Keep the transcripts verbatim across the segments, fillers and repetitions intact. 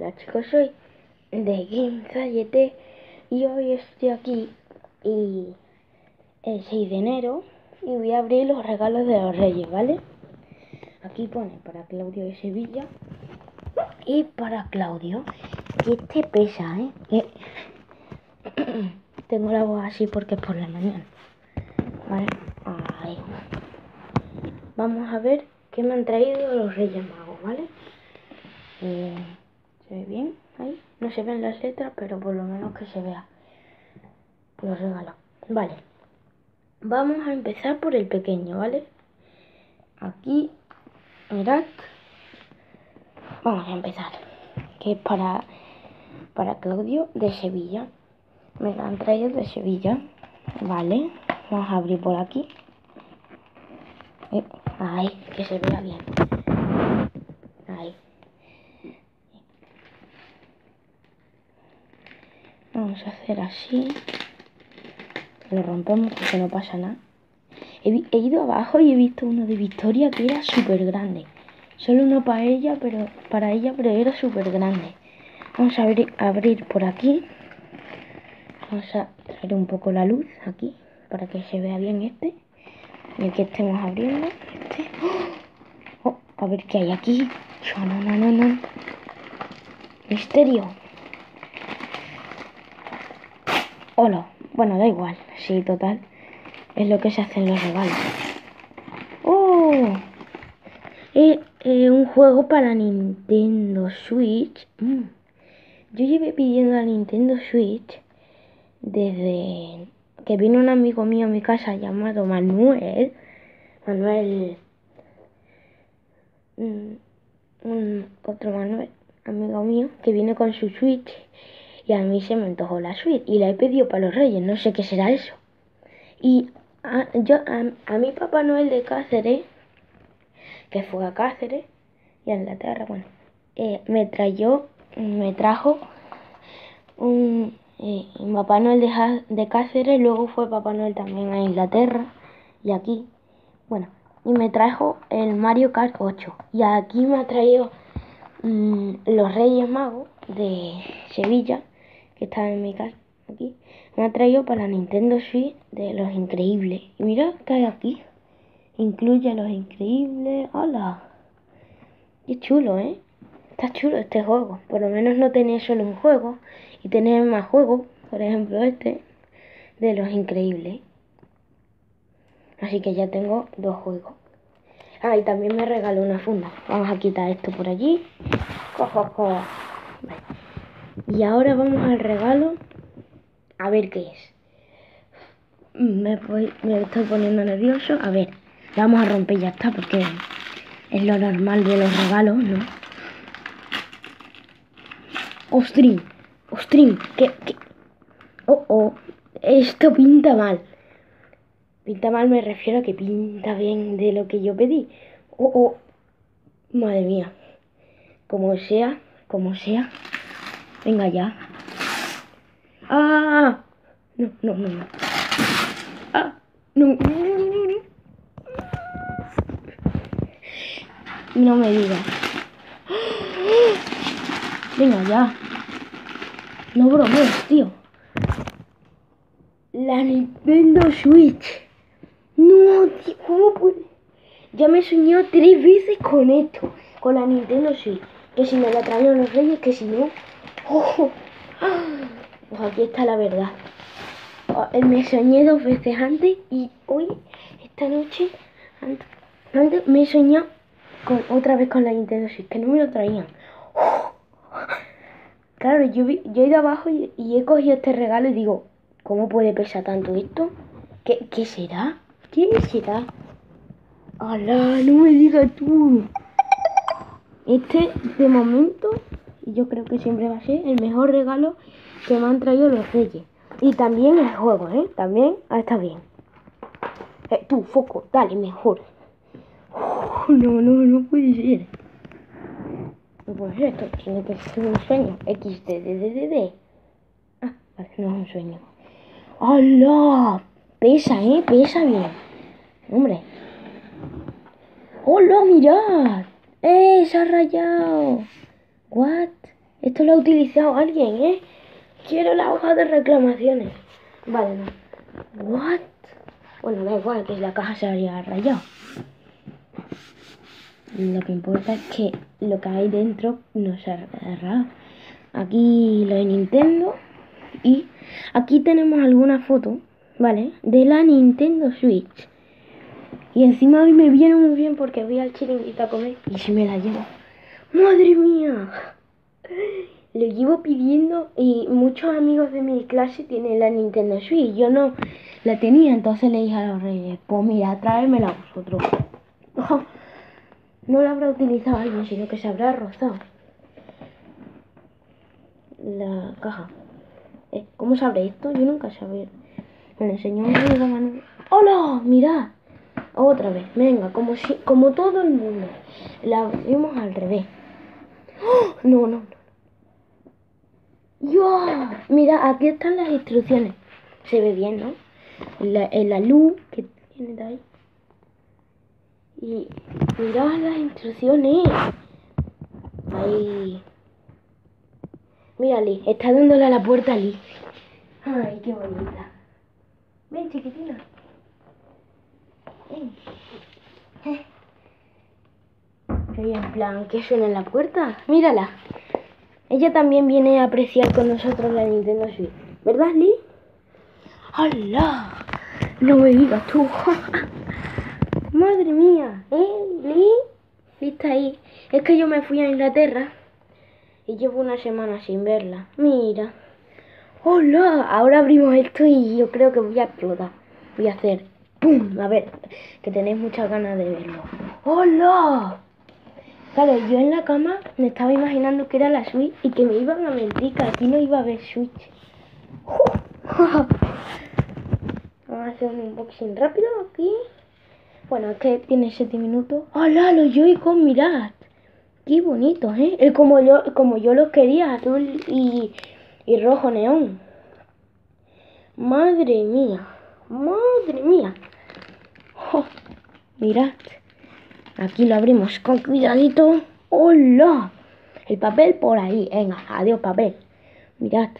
Hola chicos, soy de GameZayete y hoy estoy aquí y el seis de enero y voy a abrir los regalos de los Reyes, ¿vale? Aquí pone para Claudio de Sevilla y para Claudio, que este pesa, ¿eh? Que tengo la voz así porque es por la mañana, ¿vale? Ahí. Vamos a ver qué me han traído los Reyes Magos, ¿vale? Eh, ¿Se ve bien? Ahí no se ven las letras, pero por lo menos que se vea los regalos. Vale, vamos a empezar por el pequeño, ¿vale? Aquí, mirad, vamos a empezar, que es para, para Claudio de Sevilla. Me lo han traído de Sevilla, ¿vale? Vamos a abrir por aquí. Eh, ahí, que se vea bien. Ahí. Vamos a hacer así. Lo rompemos porque no pasa nada. He, he ido abajo y he visto uno de Victoria que era súper grande. Solo uno para ella, pero para ella, pero era súper grande. Vamos a abrir, a abrir por aquí. Vamos a traer un poco la luz aquí para que se vea bien este. Y el que estemos abriendo. Este. Oh, a ver qué hay aquí. No, no, no, no. Misterio. Hola. Bueno, da igual. Sí, total. Es lo que se hacen los regalos. ¡Oh! Es eh, un juego para Nintendo Switch. Mm. Yo llevé pidiendo a Nintendo Switch desde que vino un amigo mío a mi casa llamado Manuel. Manuel. Mm, un otro Manuel, amigo mío, que viene con su Switch. Y a mí se me antojó la Switch. Y la he pedido para los Reyes. No sé qué será eso. Y a, yo, a, a mi Papá Noel de Cáceres, que fue a Cáceres y a Inglaterra, bueno, eh, me trayó, me trajo un, eh, un Papá Noel de, de Cáceres, luego fue Papá Noel también a Inglaterra y aquí, bueno, y me trajo el Mario Kart ocho y aquí me ha traído mmm, los Reyes Magos de Sevilla, que están en mi casa, aquí, me ha traído para la Nintendo Switch de Los Increíbles. Y mira qué hay aquí. Incluye Los Increíbles. ¡Hala! Qué chulo, ¿eh? Está chulo este juego. Por lo menos no tenés solo un juego. Y tenés más juegos. Por ejemplo este. De Los Increíbles. Así que ya tengo dos juegos. Ah, y también me regaló una funda. Vamos a quitar esto por allí. Cojo, cojo. Vale. Y ahora vamos al regalo. A ver qué es. Me, voy, me estoy poniendo nervioso. A ver. Vamos a romper ya está. Porque es lo normal de los regalos, ¿no? ¡Ostrín! ¡Ostrín! ¿Qué, qué? Oh, oh. Esto pinta mal. Pinta mal me refiero a que pinta bien de lo que yo pedí. Oh, oh. Madre mía. Como sea, como sea. Venga ya. ¡Ah! No, no, no, no. ¡Ah! No, no, no, no, no. No me digas. Venga ya. No bromees, tío. La Nintendo Switch. No, tío, ¿cómo puede? Ya me soñó tres veces con esto. Con la Nintendo Switch. Que si me la traían los Reyes, que si no. Oh, pues aquí está la verdad. Me soñé dos veces antes y hoy, esta noche, antes, antes me he soñado con, otra vez con la Nintendo Switch, que no me lo traían. Oh, claro, yo, vi, yo he ido abajo y, y he cogido este regalo y digo, ¿cómo puede pesar tanto esto? ¿Qué, qué será? ¿Qué será? ¡Hala! No me digas tú. Este, de momento, y yo creo que siempre va a ser el mejor regalo que me han traído los Reyes. Y también el juego, ¿eh? También ah, está bien. Eh, tú, foco, dale, mejor. Oh, no, no, no puede ser. No puede ser, esto tiene que ser un sueño. X D D D D D. Ah, vale, no es un sueño. ¡Hala! Pesa, ¿eh? Pesa bien. Hombre. ¡Hola, mirad! ¡Eh! Se ha rayado. ¿What? Esto lo ha utilizado alguien, ¿eh? Quiero la hoja de reclamaciones. Vale, no. What? Bueno, da igual, que la caja se haya rayado. Lo que importa es que lo que hay dentro no se ha rayado. Aquí lo de Nintendo. Y aquí tenemos alguna foto, ¿vale? De la Nintendo Switch. Y encima hoy me viene muy bien porque voy al chiringuito a comer y si me la llevo. ¡Madre mía! Lo llevo pidiendo y muchos amigos de mi clase tienen la Nintendo Switch. Yo no la tenía, entonces le dije a los reyes, pues mira, tráemela vosotros. No la habrá utilizado alguien, sino que se habrá rozado la caja. Eh, ¿Cómo sabré esto? Yo nunca sabré. Me lo enseñó un amigo Manuel. ¡Hola! Mirad. Otra vez, venga, como si, como todo el mundo. La abrimos al revés. ¡Oh! No, no, no. ¡Yo! Mira, aquí están las instrucciones. Se ve bien, ¿no? La, en la luz que tiene de ahí. Y mirad las instrucciones. Ahí. Mira, Liz, está dándole a la puerta a Liz. Ay, qué bonita. Ven, chiquitina. Ven. Eh. Y en plan, ¿qué suena en la puerta? Mírala. Ella también viene a apreciar con nosotros la Nintendo Switch. ¿Verdad, Liz? ¡Hala! No me digas tú. Madre mía. ¿Eh, Liz? Liz está ahí. Es que yo me fui a Inglaterra y llevo una semana sin verla. Mira. ¡Hola! Ahora abrimos esto y yo creo que voy a explotar. Voy a hacer ¡pum! A ver, que tenéis muchas ganas de verlo. ¡Hola! Claro, yo en la cama me estaba imaginando que era la Switch y que me iban a mentir, que aquí no iba a haber Switch. Vamos a hacer un unboxing rápido aquí. Bueno, es que tiene siete minutos. ¡Hola! Los Joy-Con, mirad. Qué bonitos, ¿eh? Es como yo, como yo los quería, azul y, y rojo neón. Madre mía. Madre mía. Oh, mirad. Aquí lo abrimos con cuidadito. ¡Hola! El papel por ahí. Venga, adiós papel. Mirad.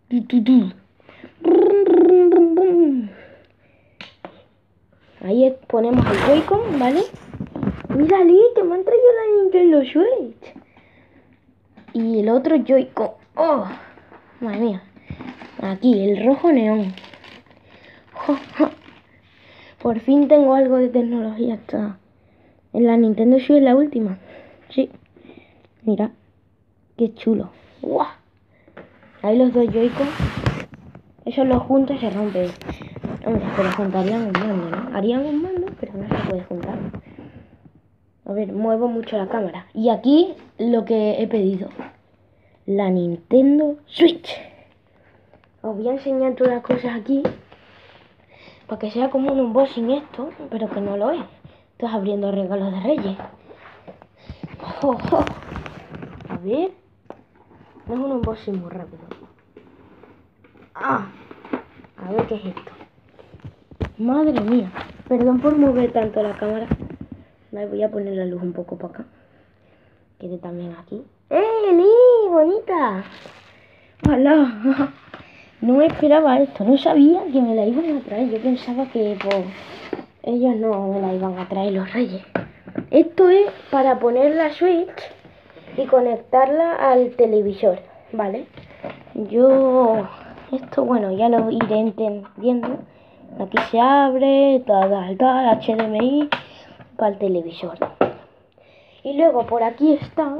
Ahí ponemos el Joy-Con, ¿vale? Mira, Lee, que me han traído la Nintendo Switch. Y el otro Joy-Con. ¡Oh! Madre mía. Aquí, el rojo neón. Oh, oh. Por fin tengo algo de tecnología. Está en la Nintendo Switch, la última. Sí. Mira. Qué chulo. ¡Guau! Ahí los dos Joy-Con. Eso los juntos se rompe. Hombre, pero juntarían un mando, ¿no? Harían un mando, pero no se puede juntar. A ver, muevo mucho la cámara. Y aquí lo que he pedido. La Nintendo Switch. Os voy a enseñar todas las cosas aquí. Para que sea como un unboxing esto, pero que no lo es. Estás abriendo regalos de Reyes. Oh, oh. A ver. No es un unboxing muy rápido. Ah. A ver qué es esto. Madre mía. Perdón por mover tanto la cámara. Vale, voy a poner la luz un poco para acá. Quede también aquí. ¡Eh, Lee! ¡Bonita! ¡Hola! No me esperaba esto. No sabía que me la iban a traer. Yo pensaba que pues, ellos no me la iban a traer, los Reyes. Esto es para poner la Switch y conectarla al televisor, ¿vale? Yo... Esto, bueno, ya lo iré entendiendo. Aquí se abre, tal, tal, H D M I para el televisor. Y luego por aquí está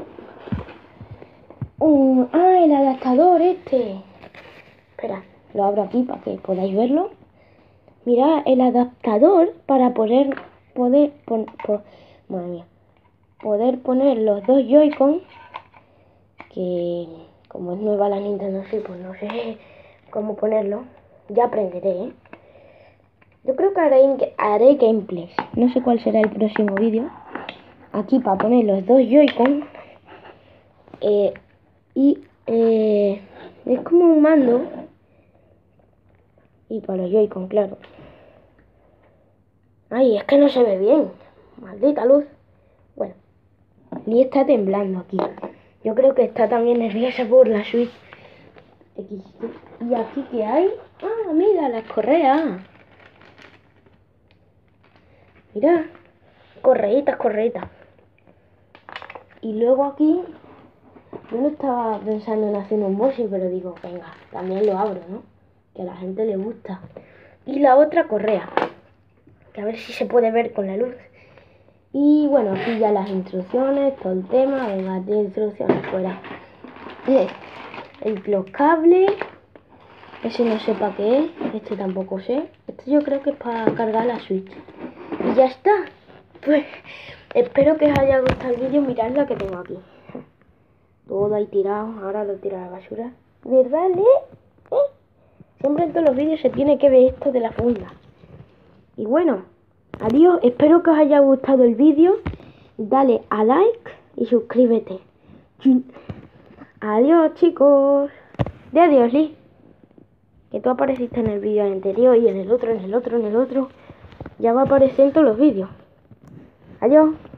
un... ¡Ah, el adaptador este! Espera, lo abro aquí para que podáis verlo. Mirad, el adaptador para poder... Poder... Pon, po, madre mía. Poder poner los dos Joy-Con. Que... Como es nueva la Nintendo Switch, pues no sé cómo ponerlo. Ya aprenderé, ¿eh? Yo creo que haré, haré gameplays. No sé cuál será el próximo vídeo. Aquí para poner los dos Joy-Con. Eh, y eh, es como un mando. Y para los Joy-Con, claro. Ay, es que no se ve bien. Maldita luz. Bueno, Lee está temblando aquí. Yo creo que está también nerviosa por la Switch. ¿Y aquí qué hay? Ah, mira, las correas. Mira, correitas, correitas. Y luego aquí, yo no estaba pensando en hacer un unboxing, pero digo, venga, también lo abro, ¿no? Que a la gente le gusta. Y la otra correa, que a ver si se puede ver con la luz. Y bueno, aquí ya las instrucciones, todo el tema, venga, de instrucciones fuera. Eh, el, los cables, ese no sé para qué es, este tampoco sé. Este yo creo que es para cargar la Switch. Y ya está. Pues espero que os haya gustado el vídeo. Mirad lo que tengo aquí. Todo ahí tirado. Ahora lo tiro a la basura. ¿Verdad, Le? ¿Eh? Siempre en todos los vídeos se tiene que ver esto de la funda. Y bueno, adiós. Espero que os haya gustado el vídeo. Dale a like y suscríbete. Adiós, chicos. De adiós, Lee. Que tú apareciste en el vídeo anterior y en el otro, en el otro, en el otro. Ya va a aparecer en todos los vídeos. Adiós.